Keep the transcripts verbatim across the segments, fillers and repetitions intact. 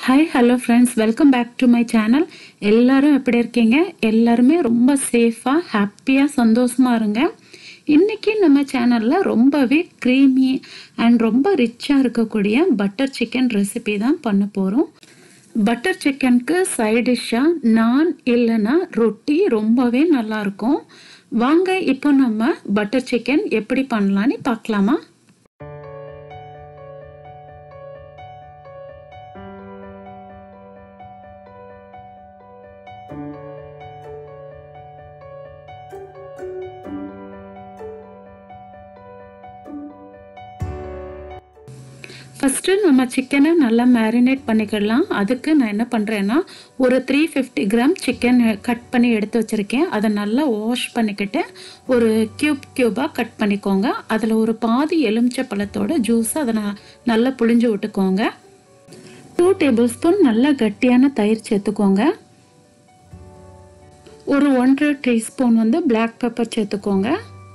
Hi, hello friends, welcome back to my channel. எல்லாரும் எப்படி இருக்கீங்க? எல்லாருமே ரொம்ப சேஃபா, ஹாப்பியா, சந்தோஷமா இருங்க. இன்னைக்கு நம்ம சேனல்ல ரொம்பவே creamy and ரொம்ப ரிச்சா இருக்கக்கூடிய பட்டர் சிக்கன் ரெசிபி தான் பண்ண போறோம். பட்டர் சிக்கனுக்கு சைடு டிஷ்ஷா நான் இல்லனா ரொட்டி ரொம்பவே நல்லா இருக்கும். வாங்க இப்போ நம்ம பட்டர் சிக்கன் எப்படி பண்ணலாம்னு பார்க்கலாமா? ஃபர்ஸ்ட் நம்ம சிக்கனை நல்லா மேரினேட் பண்ணிக்கலாம். அதுக்கு நான் என்ன பண்றேன்னா ஒரு three fifty gram chicken cut பண்ணி எடுத்து வச்சிருக்கேன். அதை நல்லா வாஷ் பண்ணிக்கிட்டு ஒரு கியூப் கியூபா கட் பண்ணிக்கோங்க. அதுல ஒரு பாதி எலுமிச்சை பழத்தோட ஜூஸ் அதை நல்லா புழிஞ்சு விட்டுக்கோங்க. two டேபிள்ஸ்பூன் நல்லா கட்டியான தயிர் சேர்த்துக்கோங்க. ஒரு ஒன்றரை டீஸ்பூன் வந்து பிளாக் பெப்பர் சேர்த்துக்கோங்க.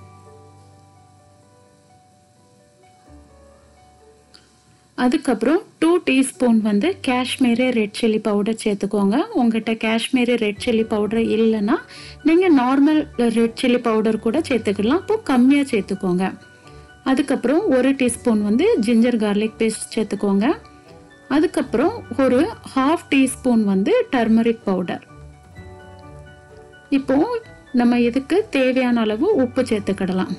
அதுக்கப்புறம் two டீஸ்பூன் வந்து காஷ்மீரி ரெட் சில்லி பவுடர் சேர்த்துக்கோங்க. உங்ககிட்ட காஷ்மீரி ரெட் சில்லி பவுடர் இல்லைன்னா நீங்கள் நார்மல் ரெட் சில்லி பவுடர் கூட சேர்த்துக்கலாம். அப்போ கம்மியாக சேர்த்துக்கோங்க. அதுக்கப்புறம் ஒரு டீஸ்பூன் வந்து ஜிஞ்சர் கார்லிக் பேஸ்ட் சேர்த்துக்கோங்க. அதுக்கப்புறம் ஒரு ஹாஃப் டீஸ்பூன் வந்து டர்மரிக் பவுடர். இப்போ நம்ம இதுக்கு தேவையான அளவு உப்பு சேர்த்துக்கிடலாம்.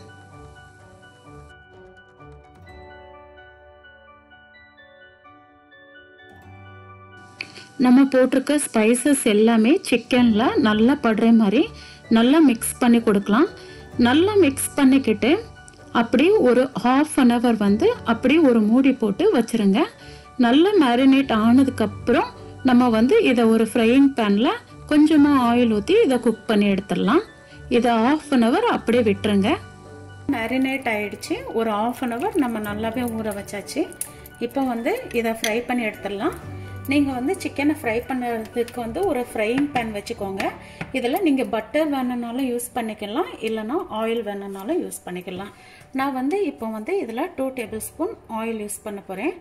நம்ம போட்டிருக்க ஸ்பைசஸ் எல்லாமே சிக்கன்ல நல்லா படுற மாதிரி நல்லா மிக்ஸ் பண்ணி கொடுக்கலாம். நல்லா மிக்ஸ் பண்ணிக்கிட்டு அப்படி ஒரு ஹாஃப் அன் ஹவர் வந்து அப்படி ஒரு மூடி போட்டு வச்சிருங்க. நல்லா மேரினேட் ஆனதுக்கப்புறம் நம்ம வந்து இதை ஒரு ஃப்ரையிங் பேனில் கொஞ்சமாக ஆயில் ஊற்றி இதை குக் பண்ணி எடுத்துடலாம். இதை ஹாஃப் அன் ஹவர் அப்படியே விட்டுருங்க. மேரினேட் ஆயிடுச்சு. ஒரு ஹாஃப் அன் ஹவர் நம்ம நல்லாவே ஊற வச்சாச்சு. இப்போ வந்து இதை ஃப்ரை பண்ணி எடுத்துடலாம். நீங்கள் வந்து சிக்கனை ஃப்ரை பண்ணுறதுக்கு வந்து ஒரு ஃப்ரையிங் பேன் வச்சுக்கோங்க. இதில் நீங்கள் பட்டர் வேணுனாலும் யூஸ் பண்ணிக்கலாம், இல்லைனா ஆயில் வேணுனாலும் யூஸ் பண்ணிக்கலாம். நான் வந்து இப்போ வந்து இதில் two tablespoon oil use பண்ண போகிறேன்.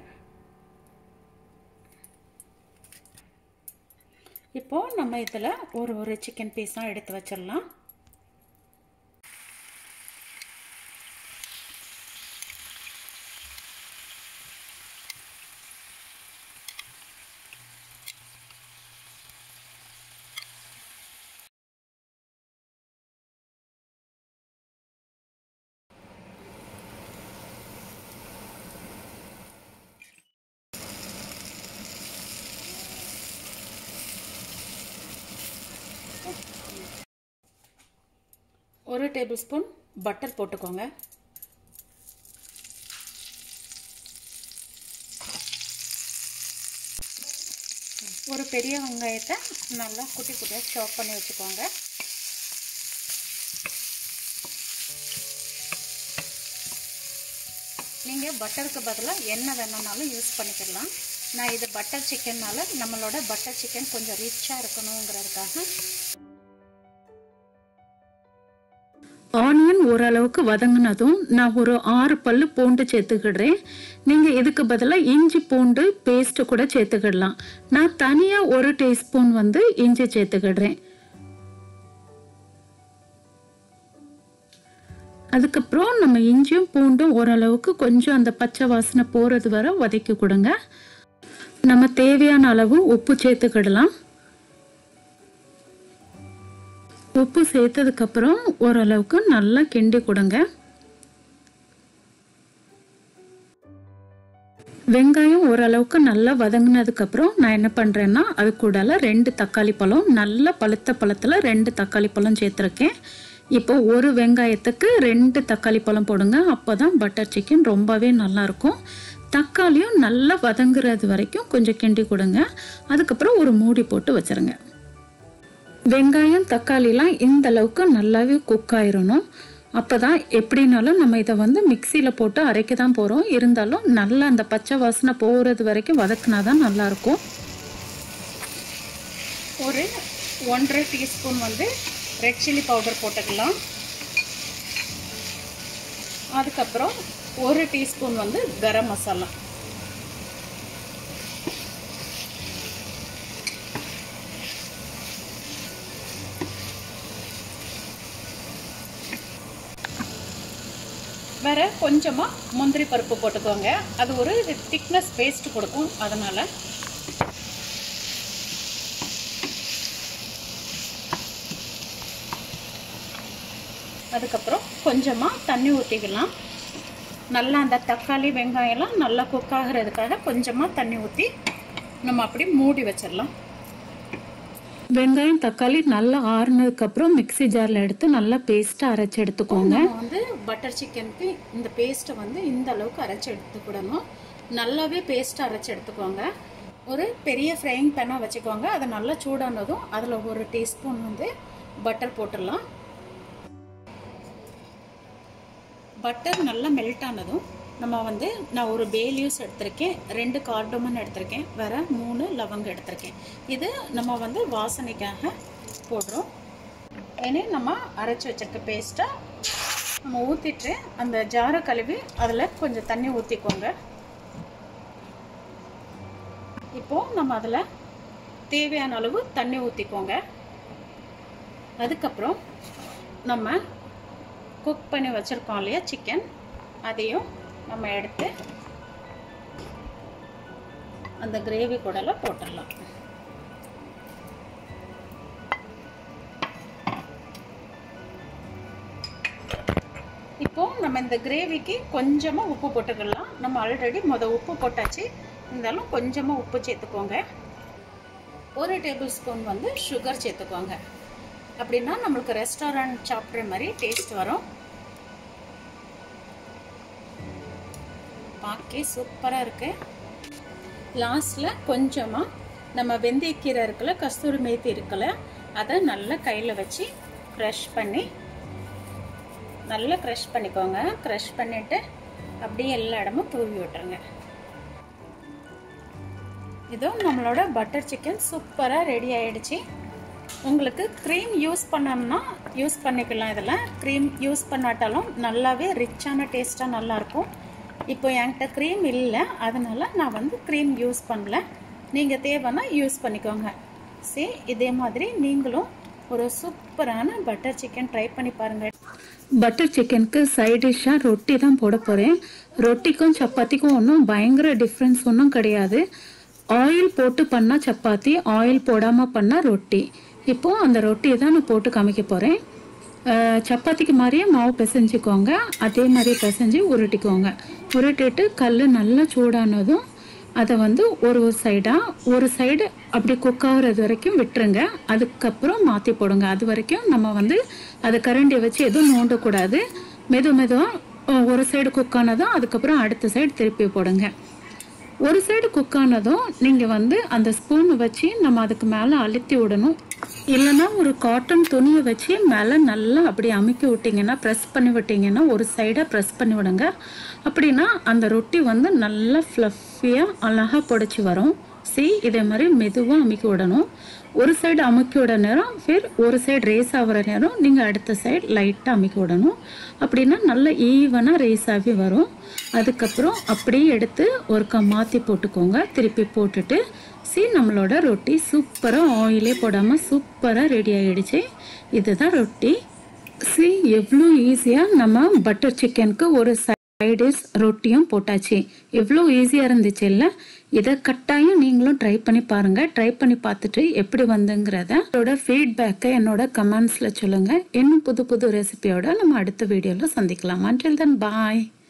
இப்போது நம்ம இதில் ஒரு ஒரு சிக்கன் பீஸாக எடுத்து வச்சிடலாம். ஒரு டேபிள் ஸ்பூன் பட்டர் போட்டுக்கோங்க. ஒரு பெரிய வெங்காயத்தை நல்லா குட்டி குட்டியாக சாப் பண்ணி வச்சுக்கோங்க. நீங்கள் பட்டருக்கு பதிலாக எண்ணெய் வேணும்னாலும் யூஸ் பண்ணிக்கலாம். நான் இது பட்டர் சிக்கன்னால நம்மளோட பட்டர் சிக்கன் கொஞ்சம் ரிச்சாக இருக்கணுங்கிறதுக்காக ஆனியன் ஓரளவுக்கு வதங்கினதும் நான் ஒரு ஆறு பல்லு பூண்டு சேர்த்துக்கிடுறேன். நீங்கள் இதுக்கு பதிலாக இஞ்சி பூண்டு பேஸ்ட்டு கூட சேர்த்துக்கிடலாம். நான் தனியாக ஒரு டீஸ்பூன் வந்து இஞ்சி சேர்த்துக்கிடுறேன். அதுக்கப்புறம் நம்ம இஞ்சியும் பூண்டும் ஓரளவுக்கு கொஞ்சம் அந்த பச்சை வாசனை போகிறது வரை வதக்கி கொடுங்க. நம்ம தேவையான அளவு உப்பு சேர்த்துக்கிடலாம். உப்பு சேர்த்ததுக்கப்புறம் ஓரளவுக்கு நல்லா கிண்டி கொடுங்க. வெங்காயம் ஓரளவுக்கு நல்லா வதங்கினதுக்கப்புறம் நான் என்ன பண்ணுறேன்னா அது கூட ரெண்டு தக்காளி பழம் நல்ல பழுத்த பழத்தில் ரெண்டு தக்காளி பழம் சேர்த்துருக்கேன். இப்போ ஒரு வெங்காயத்துக்கு ரெண்டு தக்காளி பழம் போடுங்க. அப்போ தான் பட்டர் சிக்கன் ரொம்பவே நல்லாயிருக்கும். தக்காளியும் நல்லா வதங்குறது வரைக்கும் கொஞ்சம் கிண்டி கொடுங்க. அதுக்கப்புறம் ஒரு மூடி போட்டு வச்சுருங்க. வெங்காயம் தக்காளிலாம் இந்த அளவுக்கு நல்லாவே குக் ஆயிரணும். அப்போ தான் எப்படின்னாலும் நம்ம இதை வந்து மிக்சியில் போட்டு அரைக்க தான் போகிறோம். இருந்தாலும் நல்லா அந்த பச்சை வாசனை போகிறது வரைக்கும் வதக்குனா தான் நல்லாயிருக்கும். ஒரு ஒன்றரை டீஸ்பூன் வந்து ரெட் சில்லி பவுடர் போட்டுக்கலாம். அதுக்கப்புறம் ஒரு டீஸ்பூன் வந்து கரம் மசாலா. வேறு கொஞ்சமாக முந்திரி பருப்பு போட்டுக்கோங்க. அது ஒரு திக்னஸ் பேஸ்ட் கொடுக்கும். அதனால் அதுக்கப்புறம் கொஞ்சமாக தண்ணி ஊற்றிக்கலாம். நல்லா அந்த தக்காளி வெங்காயம்லாம் நல்லா குக் ஆகிறதுக்காக கொஞ்சமாக தண்ணி ஊற்றி நம்ம அப்படி மூடி வச்சிடலாம். வெங்காயம் தக்காளி நல்லா ஆறுனதுக்கப்புறம் மிக்சி ஜாரில் எடுத்து நல்லா பேஸ்ட்டாக அரைச்சி எடுத்துக்கோங்க. வந்து பட்டர் சிக்கனுக்கு இந்த பேஸ்ட்டை வந்து இந்த அளவுக்கு அரைச்சி எடுத்துக்கிடணும். நல்லாவே பேஸ்ட்டாக அரைச்சி எடுத்துக்கோங்க. ஒரு பெரிய ஃப்ரையிங் பேனாக வச்சுக்கோங்க. அதை நல்லா சூடானதும் அதில் ஒரு டீஸ்பூன் வந்து பட்டர் போட்டுடலாம். பட்டர் நல்லா மெல்ட் ஆனதும் நம்ம வந்து நான் ஒரு பே லீவ்ஸ் எடுத்திருக்கேன், ரெண்டு கார்டமன் எடுத்திருக்கேன், வேறு மூணு லவங்கம் எடுத்திருக்கேன். இது நம்ம வந்து வாசனைக்காக போடுறோம். ஏன்னா நம்ம அரைச்சி வச்சிருக்க பேஸ்ட்டை நம்ம ஊற்றிட்டு அந்த ஜாரை கழுவி அதில் கொஞ்சம் தண்ணி ஊற்றிக்கோங்க. இப்போது நம்ம அதில் தேவையான அளவு தண்ணி ஊற்றிக்கோங்க. அதுக்கப்புறம் நம்ம குக் பண்ணி வச்சுருக்கோம் இல்லையா சிக்கன், அதையும் நம்ம எடுத்து அந்த கிரேவி கூடலாம் போட்டுடலாம். இப்போது நம்ம இந்த கிரேவிக்கு கொஞ்சமாக உப்பு போட்டுக்கலாம். நம்ம ஆல்ரெடி மொதல் உப்பு போட்டாச்சு, இருந்தாலும் கொஞ்சமாக உப்பு சேர்த்துக்கோங்க. ஒரு டேபிள் ஸ்பூன் வந்து சுகர் சேர்த்துக்கோங்க. அப்படின்னா நம்மளுக்கு ரெஸ்டாரண்ட் சாப்பிட்ற மாதிரி டேஸ்ட் வரும். பார்க்க சூப்பராக இருக்கு. லாஸ்ட்டில் கொஞ்சமாக நம்ம வெந்தயக்கீரை இருக்குல்ல, கஸ்தூரி மேத்தி இருக்குல்ல, அதை நல்லா கையில் வச்சு க்ரஷ் பண்ணி நல்லா க்ரஷ் பண்ணிக்கோங்க. க்ரஷ் பண்ணிவிட்டு அப்படியே எல்லா இடமும் தூவி விட்டுருங்க. இதோ நம்மளோட பட்டர் சிக்கன் சூப்பராக ரெடி ஆகிடுச்சு. உங்களுக்கு க்ரீம் யூஸ் பண்ணணும்னா யூஸ் பண்ணிக்கலாம். இதில் க்ரீம் யூஸ் பண்ணாட்டாலும் நல்லாவே ரிச்சான டேஸ்ட்டாக நல்லாயிருக்கும். இப்போ என்கிட்ட க்ரீம் இல்லை, அதனால் நான் வந்து க்ரீம் யூஸ் பண்ணல. நீங்கள் தேவைன்னா யூஸ் பண்ணிக்கோங்க. சரி, இதே மாதிரி நீங்களும் ஒரு சூப்பரான பட்டர் சிக்கன் ட்ரை பண்ணி பாருங்கள். பட்டர் சிக்கனுக்கு சைட் டிஷ்ஷாக ரொட்டி தான் போட போகிறேன். ரொட்டிக்கும் சப்பாத்திக்கும் ஒன்றும் பயங்கர டிஃப்ரென்ஸ் ஒன்றும் கிடையாது. ஆயில் போட்டு பண்ணால் சப்பாத்தி, ஆயில் போடாமல் பண்ணால் ரொட்டி. இப்போது அந்த ரொட்டியை தான் நான் போட்டு காமிக்க போகிறேன். சப்பாத்திக்கு மாதிரியே மாவு பிசைஞ்சிக்கோங்க. அதே மாதிரி பிசைஞ்சு உருட்டிக்கோங்க. உருட்டிட்டு கல் நல்லா சூடானதும் அதை வந்து ஒரு ஒரு சைடாக ஒரு சைடு அப்படி குக் ஆகுறது வரைக்கும் விட்டுருங்க. அதுக்கப்புறம் மாற்றி போடுங்க. அது வரைக்கும் நம்ம வந்து அதை கரண்டியை வச்சு எதுவும் நோண்டக்கூடாது. மெது மெதுவாக ஒரு சைடு குக் ஆனதும் அதுக்கப்புறம் அடுத்த சைடு திருப்பி போடுங்க. ஒரு சைடு குக் ஆனதும் நீங்கள் வந்து அந்த ஸ்பூனை வச்சு நம்ம அதுக்கு மேலே அழுத்தி விடணும். இல்லைன்னா ஒரு காட்டன் துணியை வச்சு மேலே நல்லா அப்படி அமுக்கி விட்டிங்கன்னா, ப்ரெஸ் பண்ணி விட்டிங்கன்னா ஒரு சைடாக ப்ரெஸ் பண்ணி விடுங்க. அப்படின்னா அந்த ரொட்டி வந்து நல்லா ஃப்ளஃபியாக அழகாக பொடிச்சு வரும். சி இதே மாதிரி மெதுவாக அமுக்கி விடணும். ஒரு சைடு அமுக்கி விட நேரம் ஃபிர் ஒரு சைடு ரேஸ் ஆகிற நேரம் நீங்கள் அடுத்த சைடு லைட்டாக அமுக்கி விடணும். அப்படின்னா நல்லா ஈவனாக ரேஸ் ஆகி வரும். அதுக்கப்புறம் அப்படியே எடுத்து ஒருக்கா மாற்றி போட்டுக்கோங்க. திருப்பி போட்டுட்டு சி நம்மளோட ரொட்டி சூப்பராக ஆயிலே போடாமல் சூப்பராக ரெடி ஆகிடுச்சு. இதுதான் ரொட்டி. சி எவ்வளோ ஈஸியாக நம்ம பட்டர் சிக்கனுக்கு ஒரு சைடிஷ் ரொட்டியும் போட்டாச்சு. எவ்வளோ ஈஸியாக இருந்துச்சு இல்லை? இதை கட்டாயம் நீங்களும் ட்ரை பண்ணி பாருங்கள். ட்ரை பண்ணி பார்த்துட்டு எப்படி வந்துங்கிறத என்னோட ஃபீட்பேக்கை என்னோட கமெண்ட்ஸில் சொல்லுங்கள். இன்னும் புது புது ரெசிபியோட நம்ம அடுத்த வீடியோவில் சந்திக்கலாம். அன்டில் தென் பாய்.